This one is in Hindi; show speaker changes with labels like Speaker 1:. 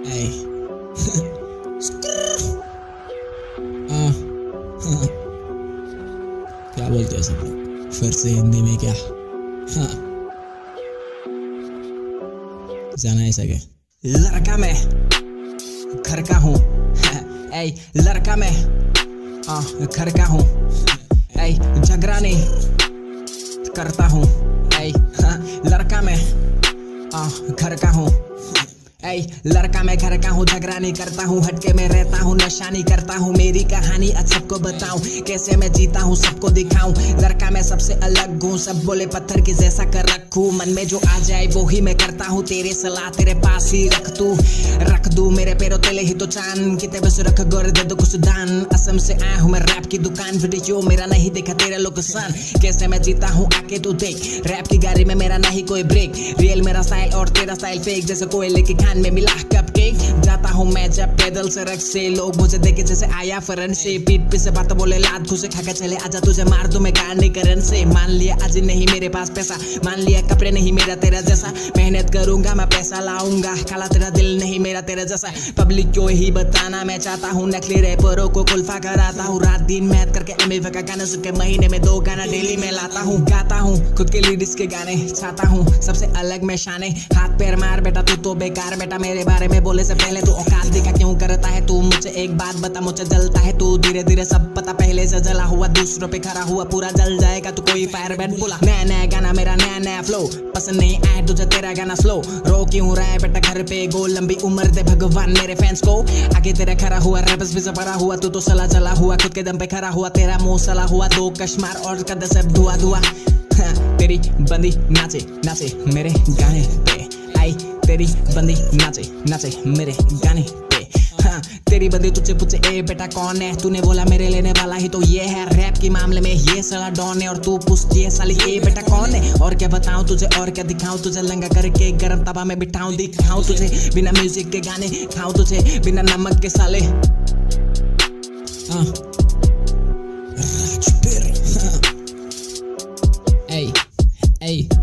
Speaker 1: क्या बोलते हैं सब लोग फिर से हिंदी में क्या? हाँ जाना है सके।
Speaker 2: लड़का मैं घर का हूँ, लड़का मैं घर का हूँ, झगड़ा नहीं करता हूँ, लड़का मैं घर का हूँ, लड़का मैं घर का हूँ, झगड़ा नहीं करता हूँ, हटके में रहता हूँ, नशा नहीं करता हूँ, मेरी कहानी आज सबको बताऊं, कैसे मैं जीता हूँ सबको दिखाऊं, लड़का मैं सबसे अलग हूँ, सब बोले पत्थर की जैसा कर रखूं, मन में जो आ जाए वो ही मैं करता हूँ, तेरे सलाह तेरे पास ही रख दू, मेरे पैरों तेले ही तो चांद, कितने बस रख गोर दे दो कुछ दान, असम से आया हूँ मैं रैप की दुकान, वीडियो मेरा नहीं देखा तेरा लोकेशन, कैसे मैं जीता हूँ आके तू देख, रैप की गाड़ी में मेरा नहीं कोई ब्रेक, रियल मेरा स्टाइल और तेरा स्टाइल फेक, जैसे कोयले की खान में मिला कपकेक, जाता हूँ मैं जब पैदल सड़क से, लोग मुझे देखे जैसे आया फरन से, पीठ पे से बात बोले लात घुसे खाकर चले आजा तुझे मार दूं मैं गाने करन से, मान लिया आज नहीं मेरे पास पैसा, मान लिया कपड़े नहीं मेरा तेरा जैसा, मेहनत करूंगा मैं पैसा लाऊंगा, काला तेरा दिल नहीं मेरा तेरा जैसा, पब्लिक को ही बताना मैं चाहता हूँ, नकली रैपरों को कुल्फा कराता हूँ, रात दिन मेहनत करके एमएफ का गाना सुन के महीने में 2 गाना डेली में लाता हूँ, गाता हूँ खुद के लिरिक्स के गाने, चाहता हूँ सबसे अलग मैं शाने, हाथ पैर मार बेटा तू तो बेकार, बेटा मेरे बारे में बोले से पहले तू औकात दिखा क्यों करता है तू, मुझे एक बात बता मुझे जलता है तू, धीरे धीरे सब पता, पहले से जला हुआ दूसरों पे खड़ा हुआ पूरा जल जाएगा तू, कोई फायर बैट बोला, नया नया गाना मेरा नया नया फ्लो, पसंद नहीं आए तुझे तेरा गाना स्लो, रो क्यों रहा है बेटा घर पे गोल, लंबी उम्र दे भगवान मेरे फैंस को, आगे तेरा खड़ा हुआ रैपर्स भी भरा हुआ, तू तो सला जला हुआ खुद के दम पे खड़ा हुआ, तेरा मुंह सला हुआ 2 कश्मार और कद सब धुआ धुआ, तेरी बंदी नाचे नाचे मेरे गाने पे, आई तेरी बंदी नाचे नाचे मेरे गाने पे, हाँ तेरी बंदी तुझे पूछे ए बेटा कौन है, तूने बोला मेरे लेने वाला ही तो ये है, रैप के मामले में ये साला डॉन है, और तू पूछती है साली ए बेटा कौन है, और क्या बताऊं तुझे और क्या दिखाऊं तुझे, लंगा करके गरम तवा में बिठाऊं, दिखाऊं तुझे बिना म्यूजिक के गाने, खाऊं तुझे बिना नमक के साले,
Speaker 1: Hey